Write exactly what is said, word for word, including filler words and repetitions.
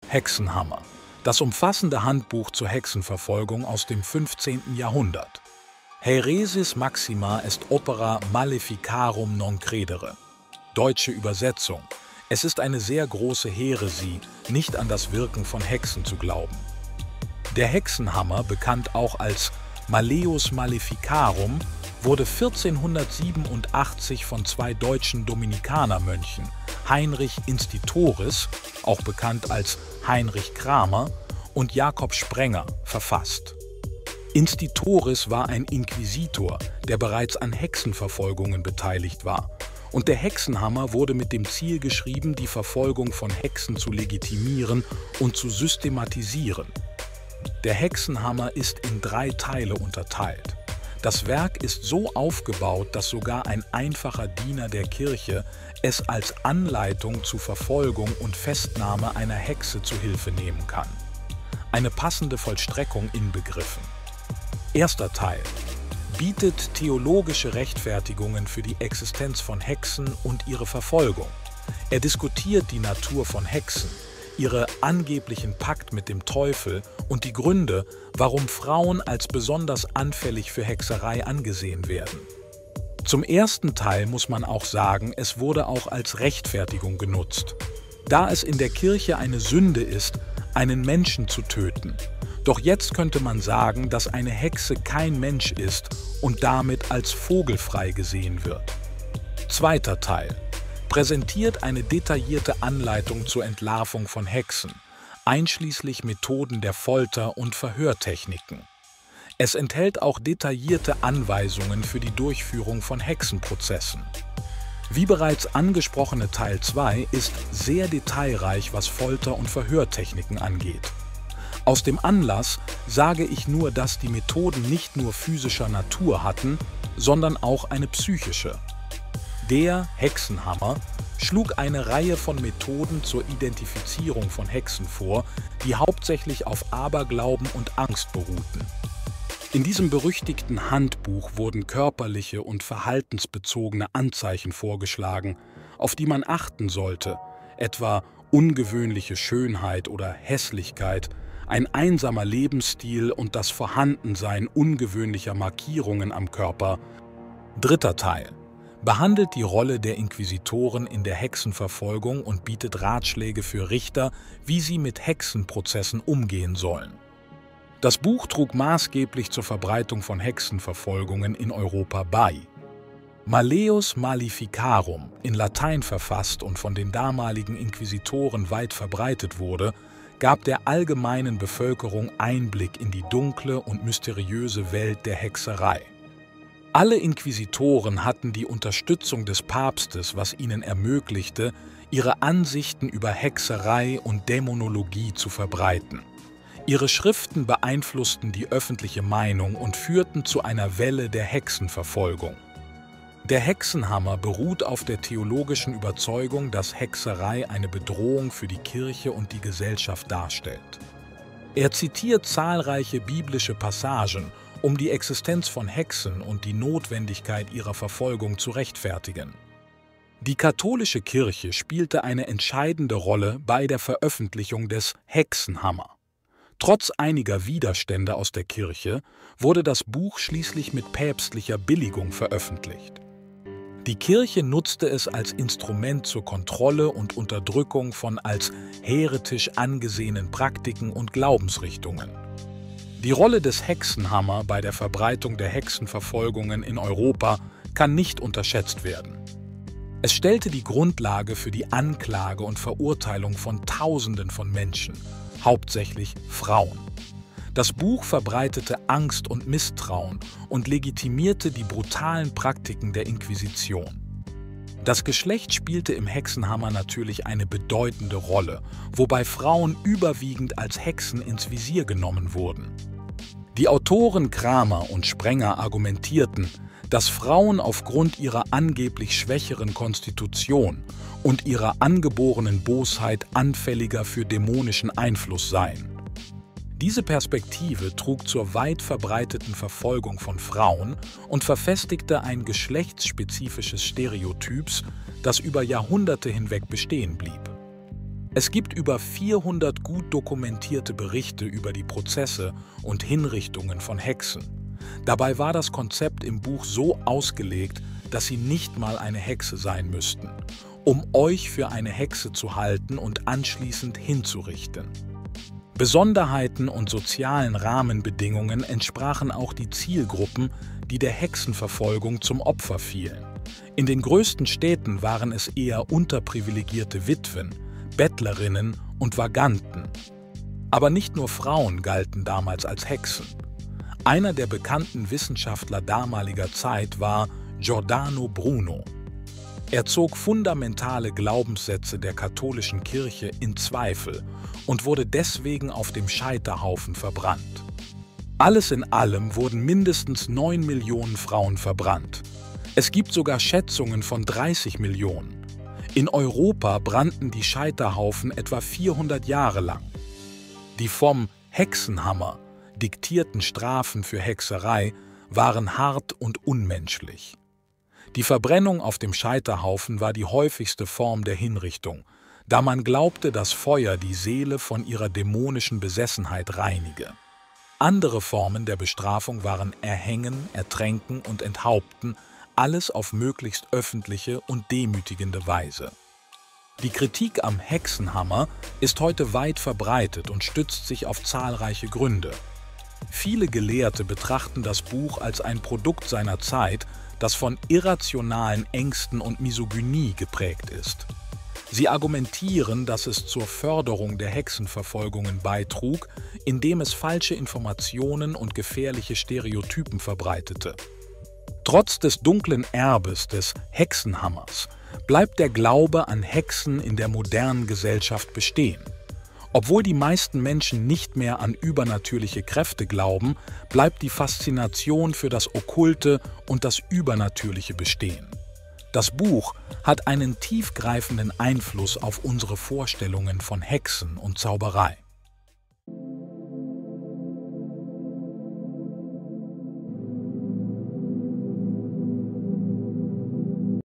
Hexenhammer, das umfassende Handbuch zur Hexenverfolgung aus dem fünfzehnten Jahrhundert. Häresis maxima est opera maleficarum non credere. Deutsche Übersetzung: Es ist eine sehr große Häresie, nicht an das Wirken von Hexen zu glauben. Der Hexenhammer, bekannt auch als Malleus Maleficarum, wurde vierzehnhundertsiebenundachtzig von zwei deutschen Dominikanermönchen, Heinrich Institoris, auch bekannt als Heinrich Kramer, und Jakob Sprenger, verfasst. Institoris war ein Inquisitor, der bereits an Hexenverfolgungen beteiligt war, und der Hexenhammer wurde mit dem Ziel geschrieben, die Verfolgung von Hexen zu legitimieren und zu systematisieren. Der Hexenhammer ist in drei Teile unterteilt. Das Werk ist so aufgebaut, dass sogar ein einfacher Diener der Kirche es als Anleitung zur Verfolgung und Festnahme einer Hexe zu Hilfe nehmen kann. Eine passende Vollstreckung inbegriffen. Erster Teil bietet theologische Rechtfertigungen für die Existenz von Hexen und ihre Verfolgung. Er diskutiert die Natur von Hexen, ihre angeblichen Pakt mit dem Teufel und die Gründe, warum Frauen als besonders anfällig für Hexerei angesehen werden. Zum ersten Teil muss man auch sagen, es wurde auch als Rechtfertigung genutzt, da es in der Kirche eine Sünde ist, einen Menschen zu töten. Doch jetzt könnte man sagen, dass eine Hexe kein Mensch ist und damit als vogelfrei gesehen wird. Zweiter Teil präsentiert eine detaillierte Anleitung zur Entlarvung von Hexen, einschließlich Methoden der Folter und Verhörtechniken. Es enthält auch detaillierte Anweisungen für die Durchführung von Hexenprozessen. Wie bereits angesprochene Teil zwei ist sehr detailreich, was Folter- und Verhörtechniken angeht. Aus dem Anlass sage ich nur, dass die Methoden nicht nur physischer Natur hatten, sondern auch eine psychische. Der Hexenhammer schlug eine Reihe von Methoden zur Identifizierung von Hexen vor, die hauptsächlich auf Aberglauben und Angst beruhten. In diesem berüchtigten Handbuch wurden körperliche und verhaltensbezogene Anzeichen vorgeschlagen, auf die man achten sollte, etwa ungewöhnliche Schönheit oder Hässlichkeit, ein einsamer Lebensstil und das Vorhandensein ungewöhnlicher Markierungen am Körper. Dritter Teil behandelt die Rolle der Inquisitoren in der Hexenverfolgung und bietet Ratschläge für Richter, wie sie mit Hexenprozessen umgehen sollen. Das Buch trug maßgeblich zur Verbreitung von Hexenverfolgungen in Europa bei. Malleus Maleficarum, in Latein verfasst und von den damaligen Inquisitoren weit verbreitet wurde, gab der allgemeinen Bevölkerung Einblick in die dunkle und mysteriöse Welt der Hexerei. Alle Inquisitoren hatten die Unterstützung des Papstes, was ihnen ermöglichte, ihre Ansichten über Hexerei und Dämonologie zu verbreiten. Ihre Schriften beeinflussten die öffentliche Meinung und führten zu einer Welle der Hexenverfolgung. Der Hexenhammer beruht auf der theologischen Überzeugung, dass Hexerei eine Bedrohung für die Kirche und die Gesellschaft darstellt. Er zitiert zahlreiche biblische Passagen, um die Existenz von Hexen und die Notwendigkeit ihrer Verfolgung zu rechtfertigen. Die katholische Kirche spielte eine entscheidende Rolle bei der Veröffentlichung des Hexenhammer. Trotz einiger Widerstände aus der Kirche wurde das Buch schließlich mit päpstlicher Billigung veröffentlicht. Die Kirche nutzte es als Instrument zur Kontrolle und Unterdrückung von als häretisch angesehenen Praktiken und Glaubensrichtungen. Die Rolle des Hexenhammer bei der Verbreitung der Hexenverfolgungen in Europa kann nicht unterschätzt werden. Es stellte die Grundlage für die Anklage und Verurteilung von Tausenden von Menschen, hauptsächlich Frauen. Das Buch verbreitete Angst und Misstrauen und legitimierte die brutalen Praktiken der Inquisition. Das Geschlecht spielte im Hexenhammer natürlich eine bedeutende Rolle, wobei Frauen überwiegend als Hexen ins Visier genommen wurden. Die Autoren Kramer und Sprenger argumentierten, dass Frauen aufgrund ihrer angeblich schwächeren Konstitution und ihrer angeborenen Bosheit anfälliger für dämonischen Einfluss seien. Diese Perspektive trug zur weit verbreiteten Verfolgung von Frauen und verfestigte ein geschlechtsspezifisches Stereotyps, das über Jahrhunderte hinweg bestehen blieb. Es gibt über vierhundert gut dokumentierte Berichte über die Prozesse und Hinrichtungen von Hexen. Dabei war das Konzept im Buch so ausgelegt, dass sie nicht mal eine Hexe sein müssten, um euch für eine Hexe zu halten und anschließend hinzurichten. Besonderheiten und sozialen Rahmenbedingungen entsprachen auch die Zielgruppen, die der Hexenverfolgung zum Opfer fielen. In den größten Städten waren es eher unterprivilegierte Witwen, Bettlerinnen und Vaganten. Aber nicht nur Frauen galten damals als Hexen. Einer der bekannten Wissenschaftler damaliger Zeit war Giordano Bruno. Er zog fundamentale Glaubenssätze der katholischen Kirche in Zweifel und wurde deswegen auf dem Scheiterhaufen verbrannt. Alles in allem wurden mindestens neun Millionen Frauen verbrannt. Es gibt sogar Schätzungen von dreißig Millionen. In Europa brannten die Scheiterhaufen etwa vierhundert Jahre lang. Die vom Hexenhammer diktierten Strafen für Hexerei waren hart und unmenschlich. Die Verbrennung auf dem Scheiterhaufen war die häufigste Form der Hinrichtung, da man glaubte, dass Feuer die Seele von ihrer dämonischen Besessenheit reinige. Andere Formen der Bestrafung waren Erhängen, Ertränken und Enthaupten, alles auf möglichst öffentliche und demütigende Weise. Die Kritik am Hexenhammer ist heute weit verbreitet und stützt sich auf zahlreiche Gründe. Viele Gelehrte betrachten das Buch als ein Produkt seiner Zeit, das von irrationalen Ängsten und Misogynie geprägt ist. Sie argumentieren, dass es zur Förderung der Hexenverfolgungen beitrug, indem es falsche Informationen und gefährliche Stereotypen verbreitete. Trotz des dunklen Erbes des Hexenhammers bleibt der Glaube an Hexen in der modernen Gesellschaft bestehen. Obwohl die meisten Menschen nicht mehr an übernatürliche Kräfte glauben, bleibt die Faszination für das Okkulte und das Übernatürliche bestehen. Das Buch hat einen tiefgreifenden Einfluss auf unsere Vorstellungen von Hexen und Zauberei.